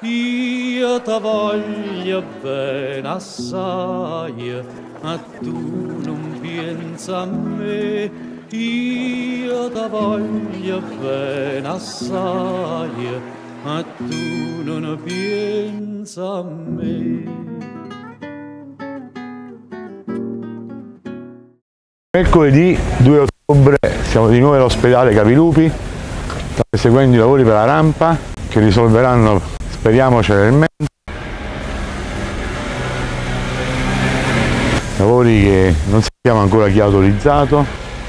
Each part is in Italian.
io ti voglio bene assai, ma tu non pensa a me. Io ti voglio bene assai, ma tu non pensa a me. Mercoledì 2 ottobre siamo di nuovo all'ospedale Capilupi, stiamo eseguendo i lavori per la rampa che risolveranno, speriamo, celermente. Lavori che non sappiamo ancora chi ha autorizzato.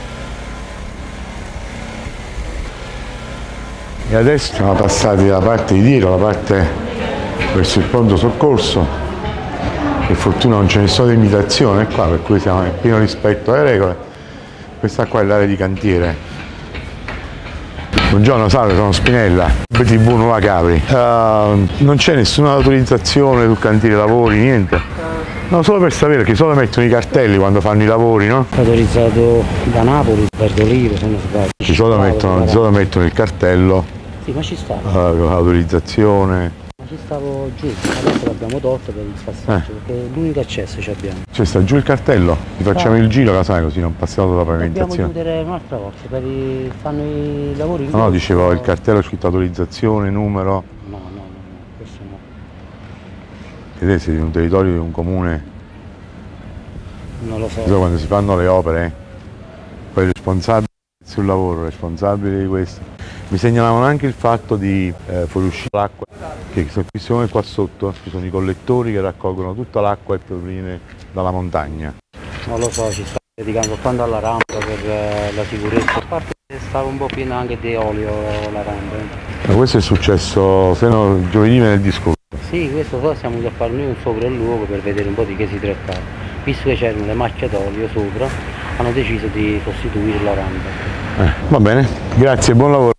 E adesso siamo passati dalla parte di dietro, la parte verso il pronto soccorso. Per fortuna non ce ne sono imitazione qua, per cui siamo in pieno rispetto alle regole. Questa qua è l'area di cantiere. Buongiorno, salve, sono Spinella, TV Nuova Capri. Non c'è nessuna autorizzazione sul cantiere lavori, niente. No, solo per sapere che solo mettono i cartelli quando fanno i lavori, no? Autorizzato da Napoli, Verdolivo, se non sbaglio. Di solito mettono il cartello. Sì, ma ci stava. Autorizzazione. Ma ci stavo giù, adesso l'abbiamo tolto per il passaggio, perché è l'unico accesso che abbiamo. Cioè sta giù il cartello? Ti facciamo il giro, casai, così non passiamo sulla pavimentazione. Dobbiamo chiudere un'altra volta, fanno i lavori. No, dicevo il cartello scritto autorizzazione, numero. No, questo no. Che te sei di un territorio di un comune. Non lo so. Quando si fanno le opere, poi il responsabile sul lavoro, responsabile di questo. Mi segnalavano anche il fatto di fuoriuscire l'acqua, che siamo qua sotto, ci sono i collettori che raccolgono tutta l'acqua e proviene dalla montagna. Non lo so, ci sta dedicando tanto alla rampa per la sicurezza, a parte che stava un po' piena anche di olio la rampa. Ma questo è successo, se no, giovedì venerdì scorso. Sì, questo poi siamo venuti a fare noi un sopralluogo per vedere un po' di che si trattava. Visto che c'erano le macchie d'olio sopra, hanno deciso di sostituire la rampa. Va bene, grazie, buon lavoro.